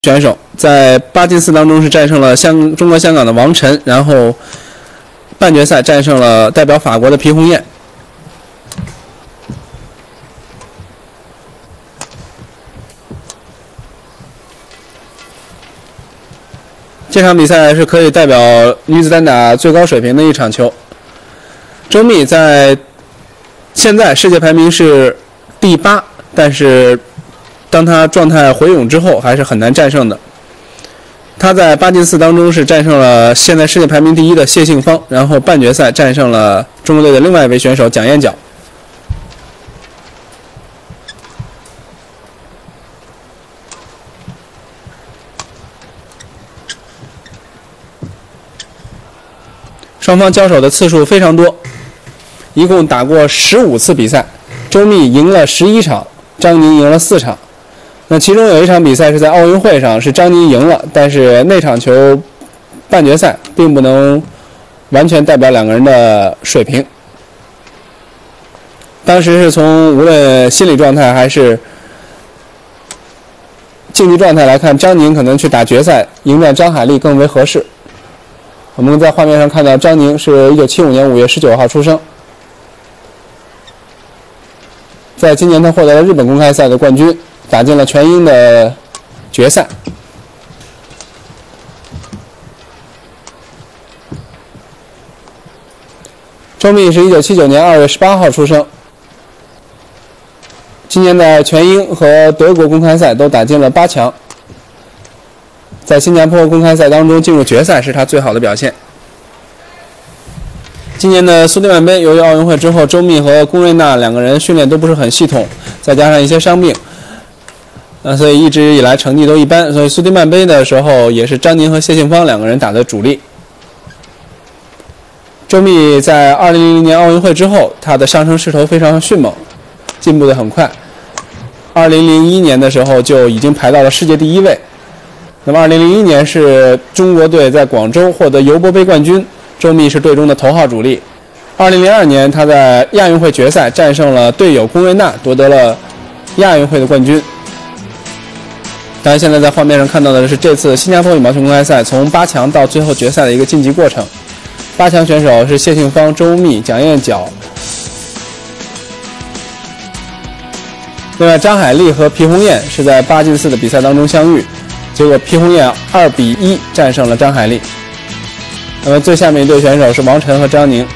选手，在8进4当中是战胜了中国香港的王晨，然后半决赛战胜了代表法国的皮红艳。这场比赛是可以代表女子单打最高水平的一场球。周密在现在世界排名是第8，但是当她状态回勇之后，还是很难战胜的。她在8进4当中是战胜了现在世界排名第1的谢杏芳，然后半决赛战胜了中国队的另外一位选手蒋燕角。双方交手的次数非常多，一共打过15次比赛，周密赢了11场，张宁赢了4场。那其中有一场比赛是在奥运会上，是张宁赢了，但是那场球半决赛并不能完全代表两个人的水平。当时是从无论心理状态还是竞技状态来看，张宁可能去打决赛迎战张海丽更为合适。我们在画面上看到，张宁是1975年5月19号出生，在今年他获得了日本公开赛的冠军，打进了全英的决赛。周密是1979年2月18号出生，今年的全英和德国公开赛都打进了8强。在新加坡公开赛当中进入决赛是他最好的表现。今年的苏迪曼杯，由于奥运会之后，周密和龚瑞娜两个人训练都不是很系统，再加上一些伤病，所以一直以来成绩都一般。所以苏迪曼杯的时候，也是张宁和谢杏芳两个人打的主力。周密在2000年奥运会之后，他的上升势头非常迅猛，进步得很快。2001年的时候就已经排到了世界第1位。那么2001年是中国队在广州获得尤伯杯冠军，周密是队中的头号主力。2002年他在亚运会决赛战胜了队友龚瑞娜，夺得了亚运会的冠军。大家现在在画面上看到的是这次新加坡羽毛球公开赛从8强到最后决赛的一个晋级过程。8强选手是谢杏芳、周密、蒋燕角。另外张海丽和皮红艳是在8进4的比赛当中相遇，结果皮红艳2比1战胜了张海丽。那么最下面一对选手是王晨和张宁。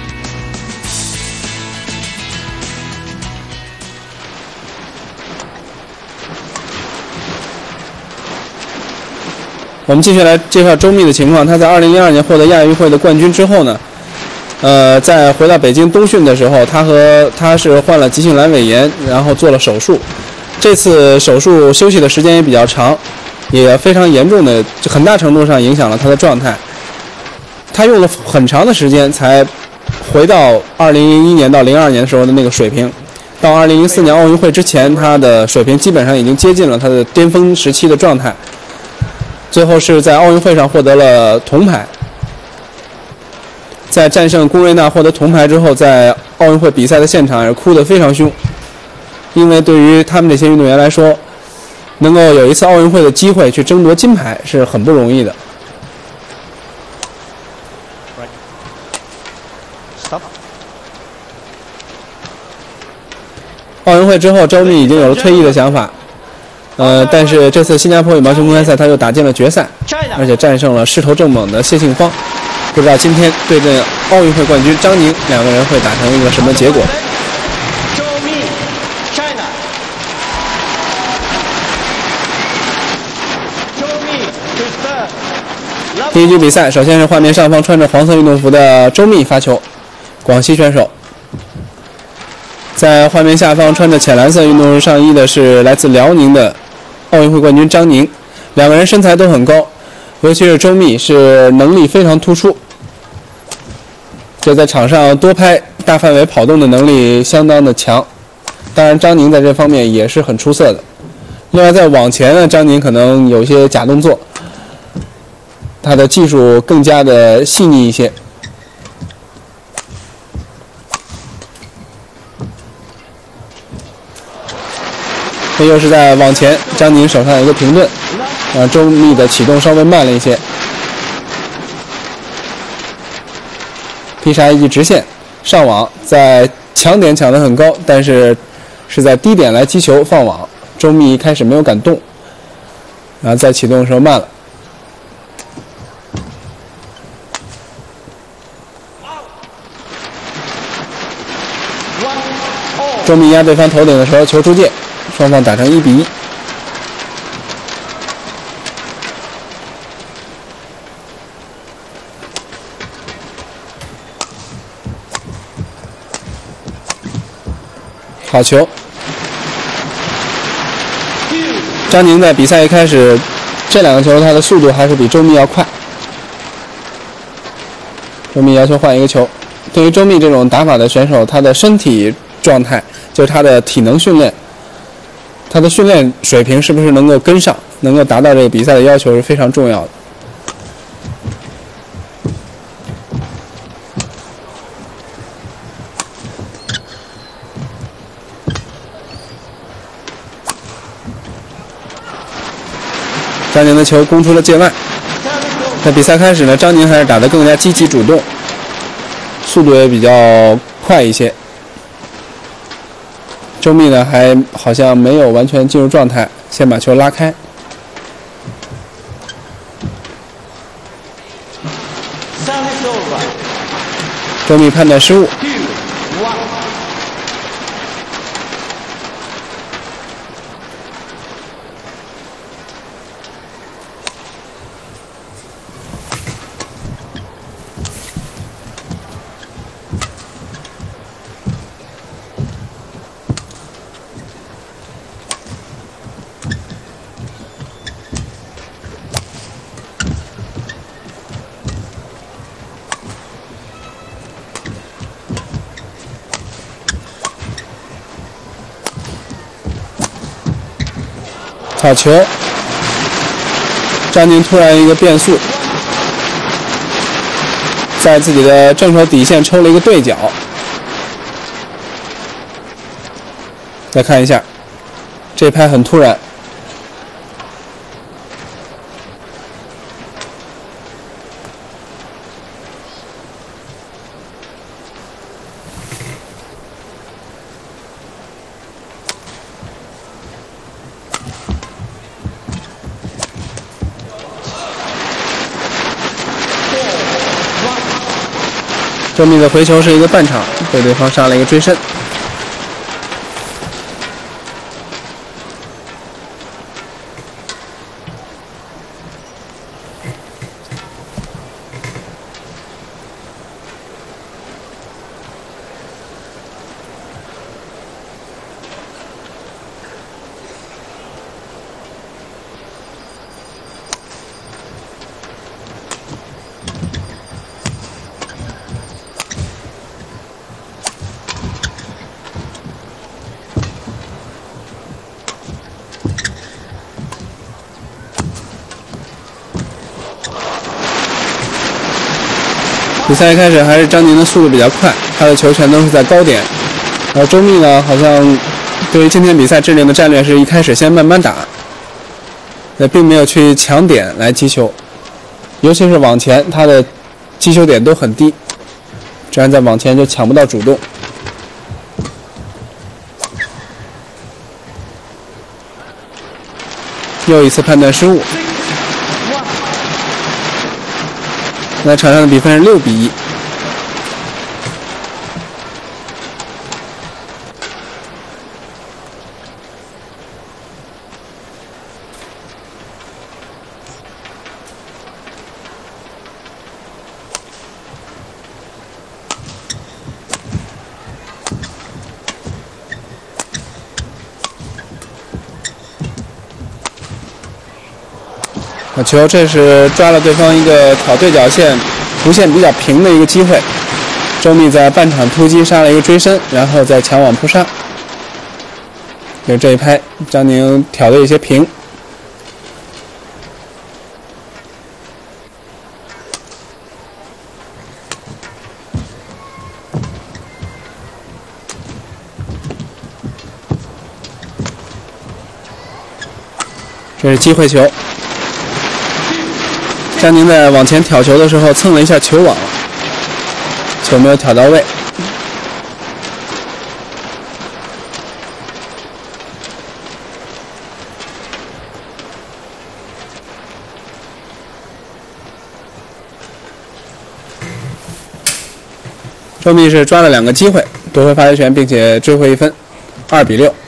我们继续来介绍周密的情况。他在2002年获得亚运会的冠军之后呢，在回到北京冬训的时候，他是患了急性阑尾炎，然后做了手术。这次手术休息的时间也比较长，也非常严重的，很大程度上影响了他的状态。他用了很长的时间才回到2001年到02年的时候的那个水平。到2004年奥运会之前，他的水平基本上已经接近了他的巅峰时期的状态。最后是在奥运会上获得了铜牌。在战胜龚瑞娜获得铜牌之后，在奥运会比赛的现场也哭得非常凶，因为对于他们这些运动员来说，能够有一次奥运会的机会去争夺金牌是很不容易的。奥运会之后，周密已经有了退役的想法。但是这次新加坡羽毛球公开赛他又打进了决赛，而且战胜了势头正猛的谢杏芳。不知道今天对阵奥运会冠军张宁，两个人会打成一个什么结果？第一局比赛，首先是画面上方穿着黄色运动服的周密发球，广西选手。在画面下方穿着浅蓝色运动上衣的是来自辽宁的奥运会冠军张宁，两个人身材都很高，尤其是周密是能力非常突出，这在场上多拍大范围跑动的能力相当的强。当然张宁在这方面也是很出色的。另外在网前呢，张宁可能有些假动作，他的技术更加的细腻一些。这又是在网前张宁手上有一个停顿。 周密的启动稍微慢了一些。劈杀一记直线上网，在抢点抢得很高，但是是在低点来击球放网。周密一开始没有敢动，然后在启动的时候慢了。周密压对方头顶的时候，球出界，双方打成1比1。好球！张宁在比赛一开始，这2个球他的速度还是比周密要快。周密要求换一个球。对于周密这种打法的选手，他的身体状态，就是他的体能训练，他的训练水平是不是能够跟上，能够达到这个比赛的要求是非常重要的。张宁的球攻出了界外。在比赛开始呢，张宁还是打得更加积极主动，速度也比较快一些。周密呢还好像没有完全进入状态，先把球拉开。周密判断失误。好球！张宁突然一个变速，在自己的正手底线抽了一个对角。再看一下，这拍很突然。周密的回球是一个半场，被对方杀了一个追身。比赛一开始还是张宁的速度比较快，他的球全都是在高点。然后周密呢，好像对于今天比赛制定的战略是一开始先慢慢打，并没有去抢点来击球，尤其是网前，他的击球点都很低，这样在网前就抢不到主动。又一次判断失误。那场上的比分是6比1。球这是抓了对方一个挑对角线，弧线比较平的一个机会。周密在半场突击杀了一个追身，然后再抢网扑杀。就这一拍，张宁挑的有些平。这是机会球。 张宁在往前挑球的时候蹭了一下球网，球没有挑到位。周密是抓了2个机会，夺回发球权，并且追回1分，2比6。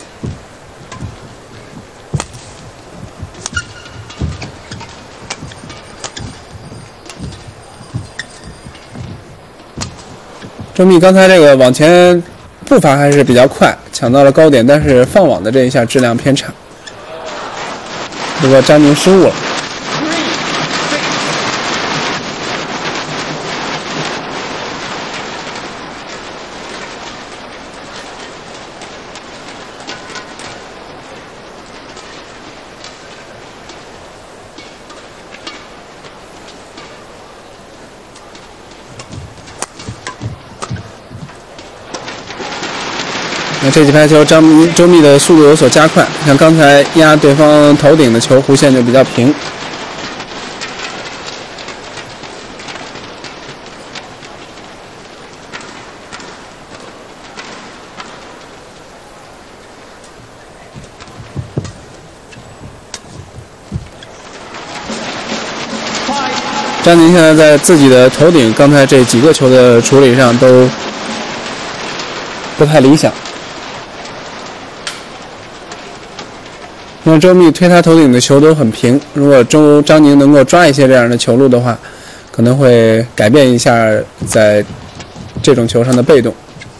周密刚才这个往前步伐还是比较快，抢到了高点，但是放网的这一下质量偏差。不过张宁失误了。那这几拍球，周密的速度有所加快，像刚才压对方头顶的球，弧线就比较平。张宁现在在自己的头顶，刚才这几个球的处理上都不太理想。因为周密推他头顶的球都很平，如果张宁能够抓一些这样的球路的话，可能会改变一下在这种球上的被动。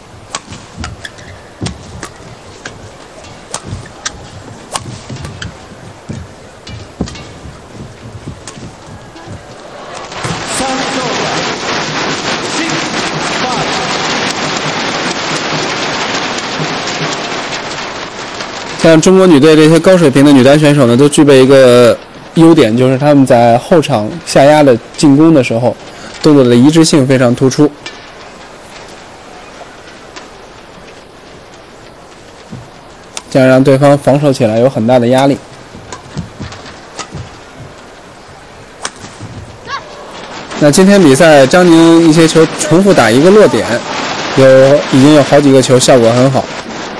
像中国女队这些高水平的女单选手呢，都具备一个优点，就是她们在后场下压的进攻的时候，动作的一致性非常突出，这样让对方防守起来有很大的压力。那今天比赛，张宁一些球重复打一个落点，已经有好几个球效果很好。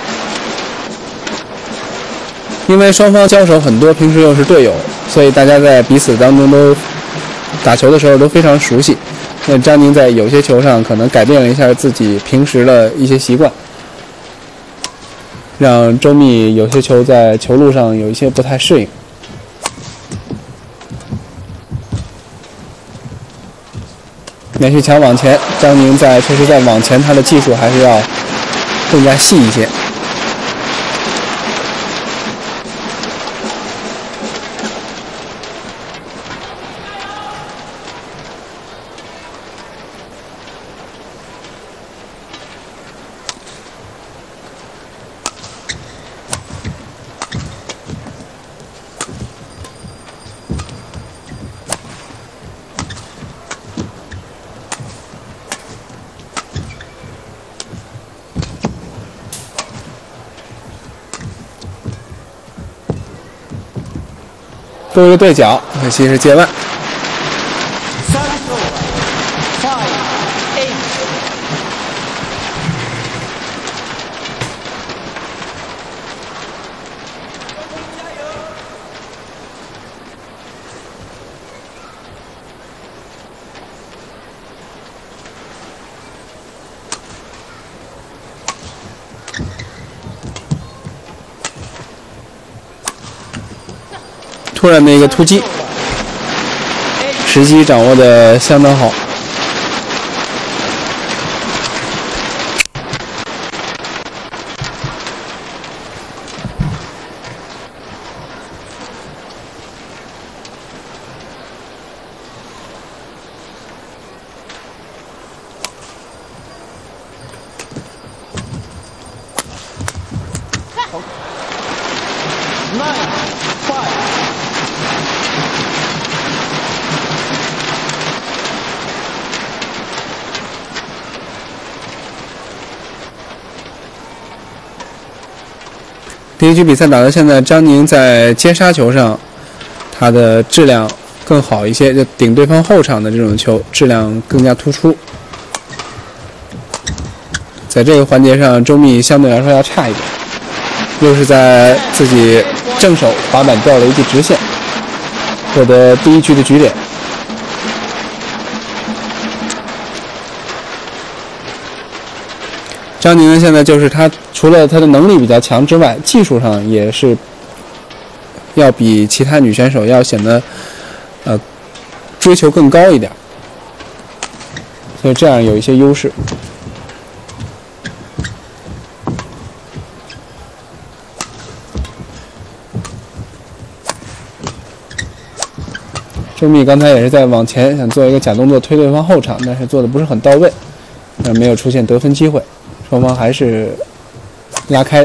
因为双方交手很多，平时又是队友，所以大家在彼此当中都打球的时候都非常熟悉。那张宁在有些球上可能改变了一下自己平时的一些习惯，让周密有些球在球路上有一些不太适应。连续抢往前，张宁确实在往前，他的技术还是要更加细一些。多一个对角，可惜是界外。突然的一个突击，时机掌握的相当好。第一局比赛打到现在，张宁在接杀球上，他的质量更好一些，就顶对方后场的这种球质量更加突出。在这个环节上，周密相对来说要差一点，又是在自己正手滑板掉了一记直线，获得第1局的局点。张宁现在就是他除了他的能力比较强之外，技术上也是要比其他女选手要显得追求更高一点，所以这样有一些优势。周密刚才也是在往前想做一个假动作推对方后场，但是做的不是很到位，没有出现得分机会，双方还是拉开。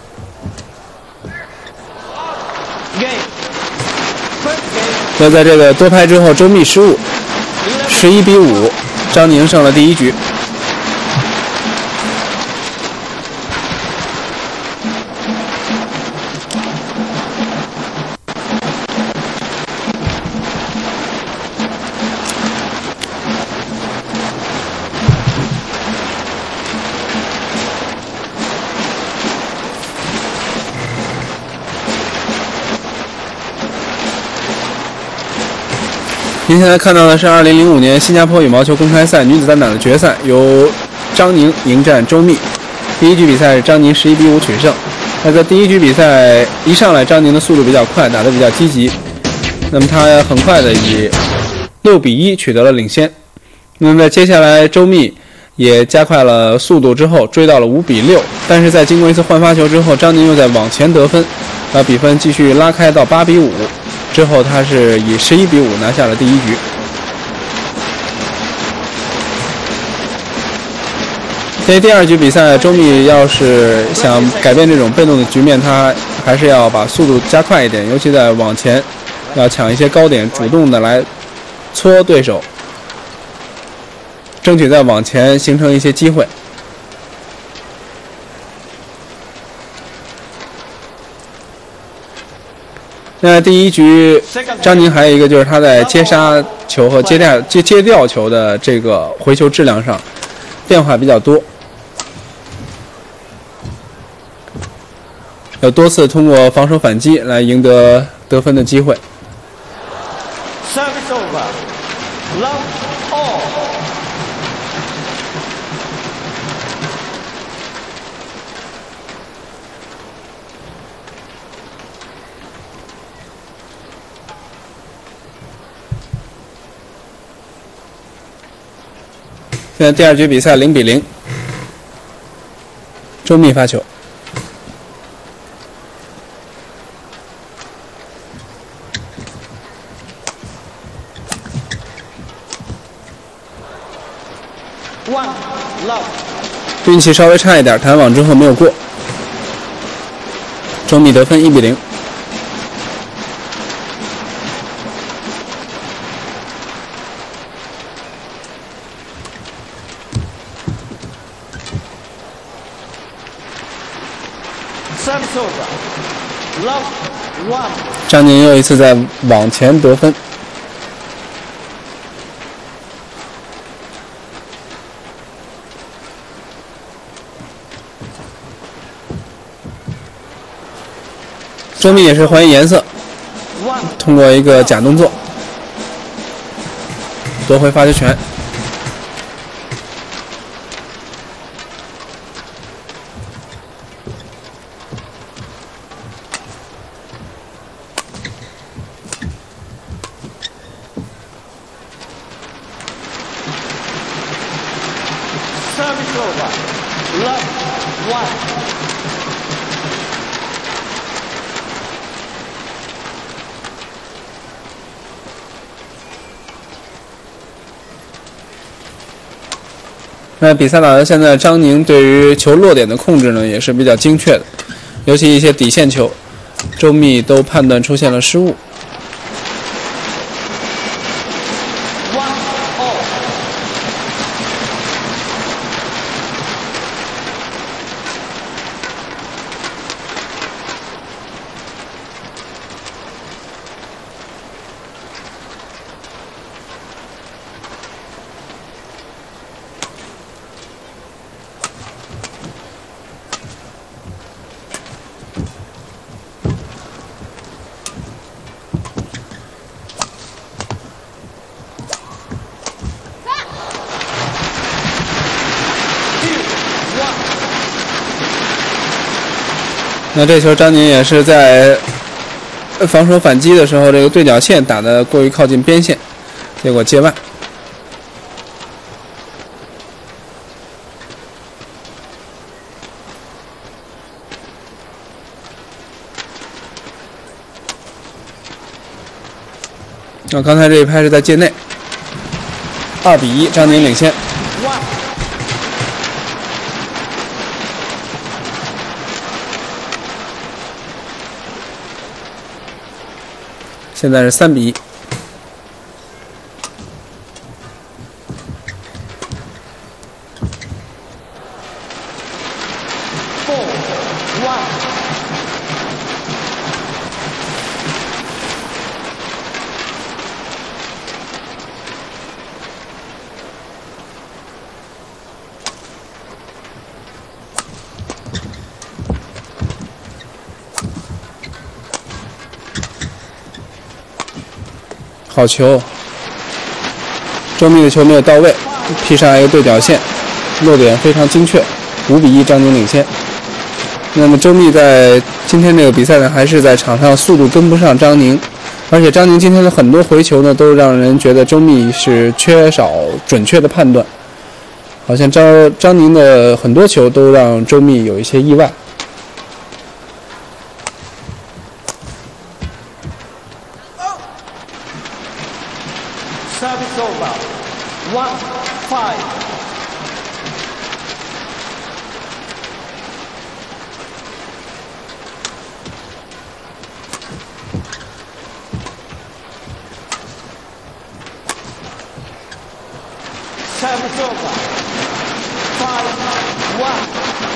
那在这个多拍之后，周密失误，11比5，张宁胜了第1局。您现在看到的是2005年新加坡羽毛球公开赛女子单打的决赛，由张宁迎战周密。第1局比赛是张宁11比5取胜。那在第1局比赛一上来，张宁的速度比较快，打得比较积极，那么他很快的以6比1取得了领先。那么在接下来，周密也加快了速度之后，追到了5比6。但是在经过一次换发球之后，张宁又在往前得分，把比分继续拉开到8比5。之后，他是以11比5拿下了第1局。在第2局比赛，周密要是想改变这种被动的局面，他还是要把速度加快一点，尤其在往前要抢一些高点，主动的来搓对手，争取在往前形成一些机会。那第1局，张宁还有一个就是他在接杀球和接吊球的这个回球质量上变化比较多，有多次通过防守反击来赢得得分的机会。现在第2局比赛0比0，周密发球。运气稍微差一点，弹网之后没有过。周密得分1比0。张宁又一次在往前得分。周密也是还原颜色，通过一个假动作夺回发球权。那比赛打到现在，张宁对于球落点的控制呢也是比较精确的，尤其一些底线球，周密都判断出现了失误。 那这球张宁也是在防守反击的时候，这个对角线打得过于靠近边线，结果界外。那刚才这一拍是在界内，2比1，张宁领先。现在是3比1。好球，周密的球没有到位，劈上来一个对角线，落点非常精确，5比1，张宁领先。那么周密在今天这个比赛呢，还是在场上速度跟不上张宁，而且张宁今天的很多回球呢，都让人觉得周密是缺少准确的判断，好像张宁的很多球都让周密有一些意外。 Service over. 1-5. Service over. 5-1.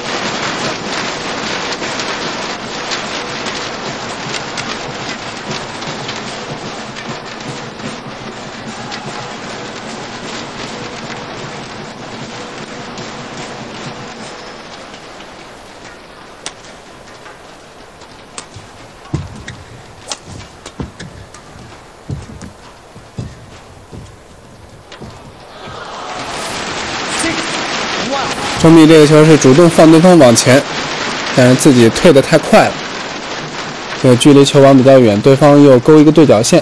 One. 周密这个球是主动放对方往前，但是自己退得太快了，这个距离球网比较远，对方又勾一个对角线。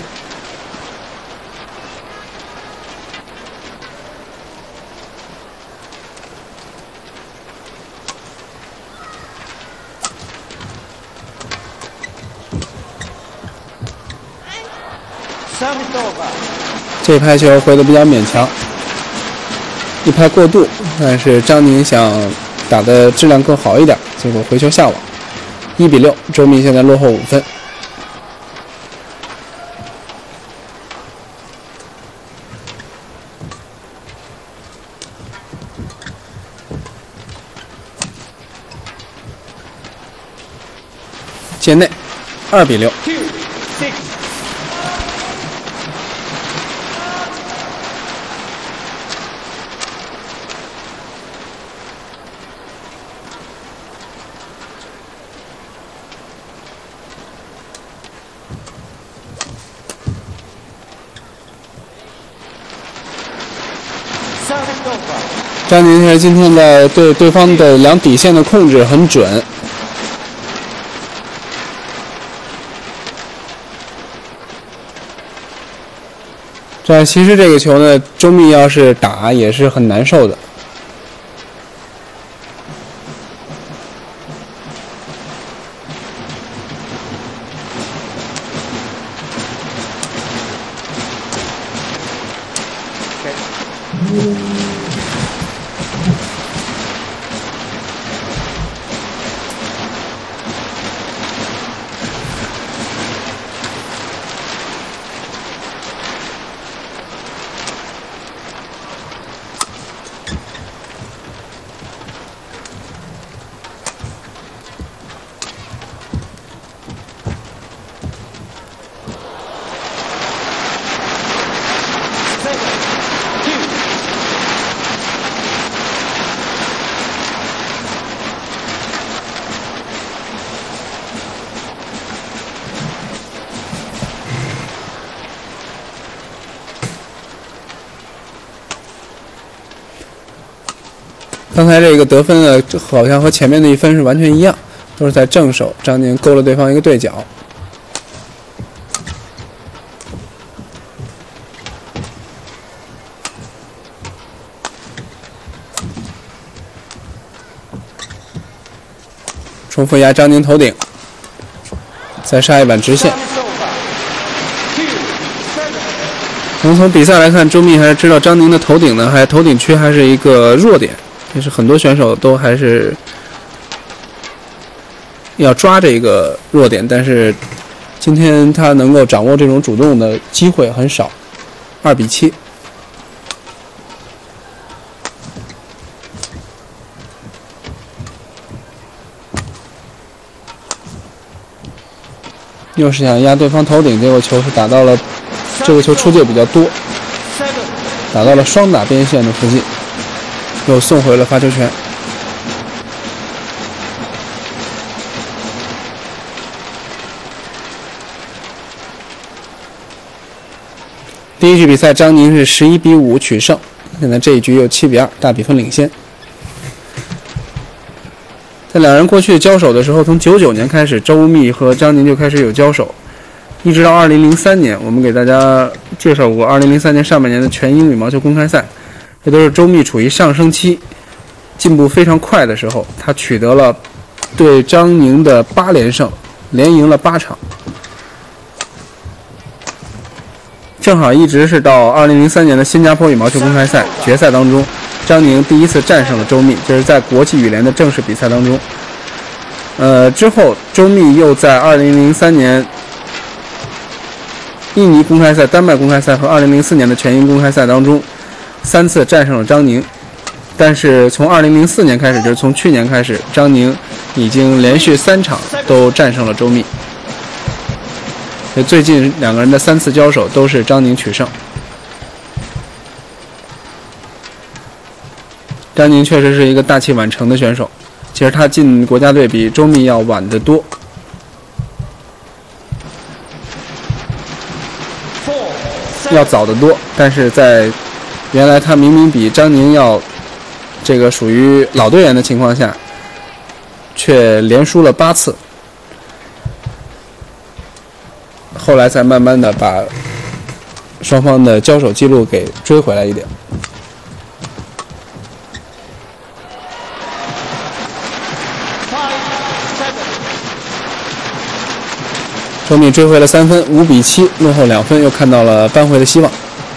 Service over. 这拍球回得比较勉强，一拍过度，但是张宁想打的质量更好一点，结果回球下网，1比6，周密现在落后5分。界内，2比6。 2-6. 张宁今天的对对方的量底线的控制很准。其实这个球呢，周密要是打也是很难受的。刚才这个得分呢，好像和前面的一分是完全一样， 都是在正手，张宁勾了对方一个对角。重复压张宁头顶，再杀一板直线。我们从比赛来看，周密还是知道张宁的头顶呢，头顶区还是一个弱点，也是很多选手都还是要抓这个弱点，但是今天他能够掌握这种主动的机会很少。2比7。又是想压对方头顶，结果球是打到了，这个球出界比较多，打到了双打边线的附近，又送回了发球权。第一局比赛，张宁是11比5取胜，现在这一局又7比2，大比分领先。在两人过去交手的时候，从99年开始，周密和张宁就开始有交手，一直到2003年，我们给大家介绍过2003年上半年的全英羽毛球公开赛，这都是周密处于上升期、进步非常快的时候，他取得了对张宁的8连胜，连赢了8场。正好一直是到2003年的新加坡羽毛球公开赛决赛当中，张宁第一次战胜了周密，这是在国际羽联的正式比赛当中。之后周密又在2003年印尼公开赛、丹麦公开赛和2004年的全英公开赛当中3次战胜了张宁，但是从2004年开始，就是从去年开始，张宁已经连续3场都战胜了周密。最近两个人的3次交手都是张宁取胜。张宁确实是一个大器晚成的选手，其实他进国家队比周密要晚得多。要早得多，但是在原来他明明比张宁要这个属于老队员的情况下，却连输了8次。后来才慢慢的把双方的交手记录给追回来一点。周密追回了3分，5比7，落后2分，又看到了扳回的希望。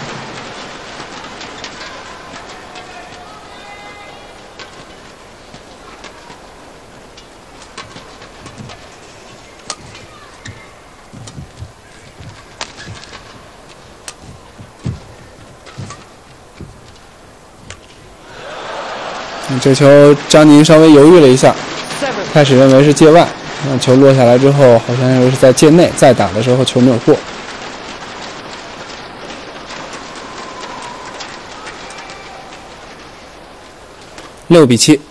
这球张宁稍微犹豫了一下，开始认为是界外，球落下来之后好像又是在界内，再打的时候球没有过。6比7。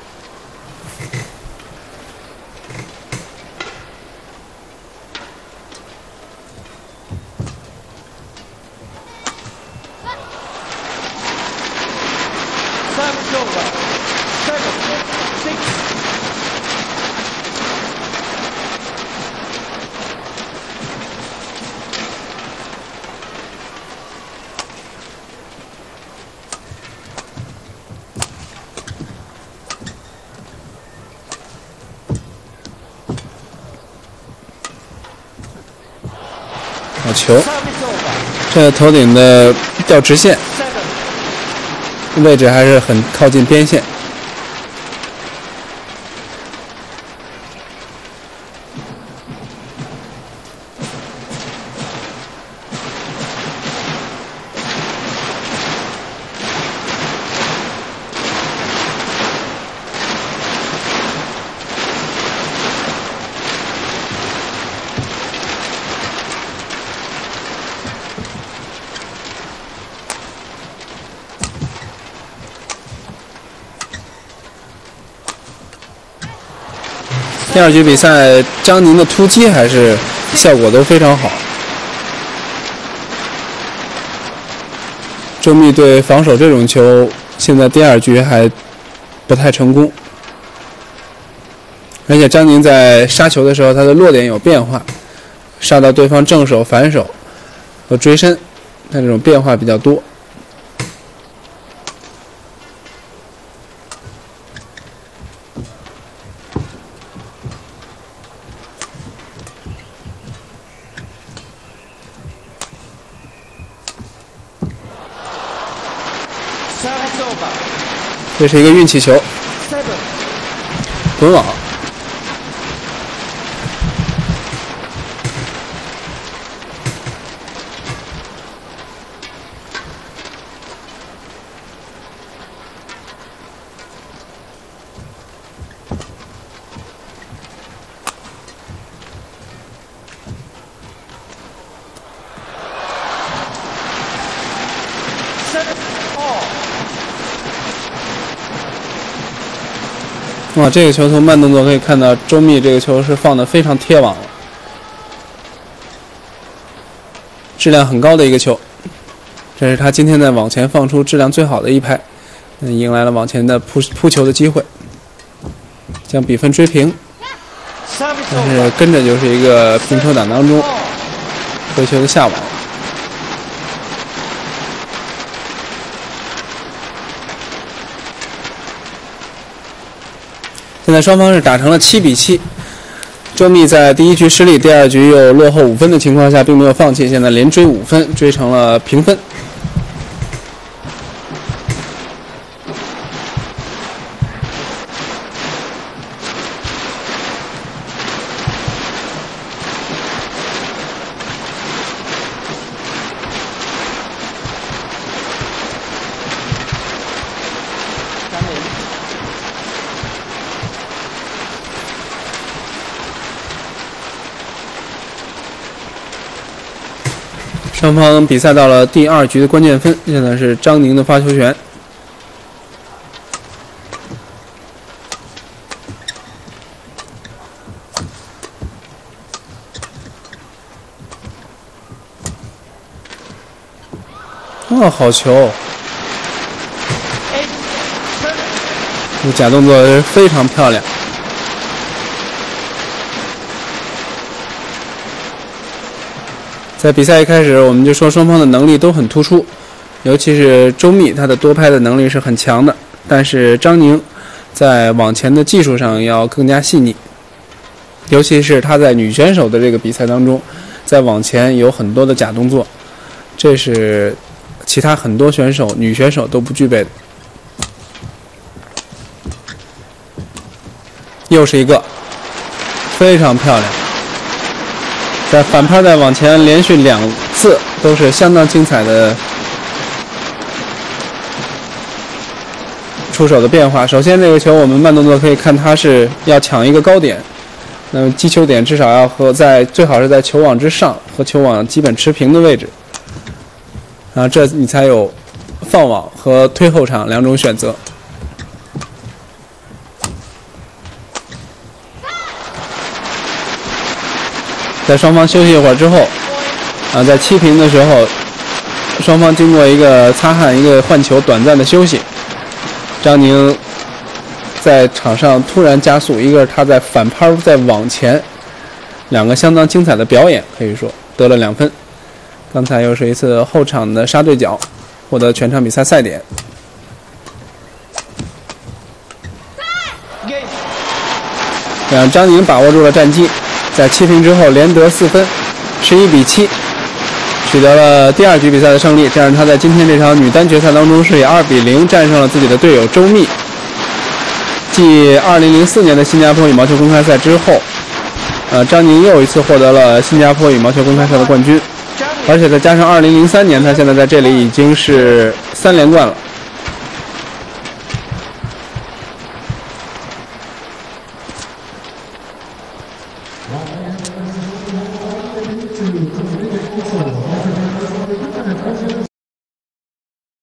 好球，这头顶的吊直线，位置还是很靠近边线。第二局比赛，张宁的突击还是效果都非常好。周密对防守这种球，现在第二局还不太成功。 而且张宁在杀球的时候，他的落点有变化，杀到对方正手、反手和追身，他这种变化比较多。这是一个运气球，滚网。哇，这个球从慢动作可以看到，周密这个球是放的非常贴网了，质量很高的一个球。这是他今天在网前放出质量最好的一拍，迎来了网前的扑球的机会，将比分追平。但是跟着就是一个平球档当中回球的下网。现在双方是打成了7比7，周密在第一局失利，第二局又落后5分的情况下，并没有放弃，现在连追5分，追成了平分。双方比赛到了第2局的关键分，现在是张宁的发球权。哦，好球！这假动作非常漂亮。在比赛一开始，我们就说双方的能力都很突出，尤其是周密，他的多拍的能力是很强的，但是张宁在网前的技术上要更加细腻，尤其是他在女选手的这个比赛当中，在网前有很多的假动作，这是其他很多选手女选手都不具备的。又是一个非常漂亮。在反拍在网前连续2次都是相当精彩的出手的变化。首先这个球我们慢动作可以看，它是要抢一个高点，那么击球点至少要最好是在球网之上，和球网基本持平的位置，然后这你才有放网和推后场2种选择。在双方休息一会儿之后，在7平的时候，双方经过一个擦汗、一个换球、短暂的休息，张宁在场上突然加速，一个他在反拍在网前，2个相当精彩的表演，可以说得了2分。刚才又是一次后场的杀对角，获得全场比赛赛点。让张宁把握住了战机。在7平之后连得4分，11比7，取得了第2局比赛的胜利。这样他在今天这场女单决赛当中是以2比0战胜了自己的队友周密。继2004年的新加坡羽毛球公开赛之后，张宁又一次获得了新加坡羽毛球公开赛的冠军，而且再加上2003年，他现在在这里已经是3连冠了。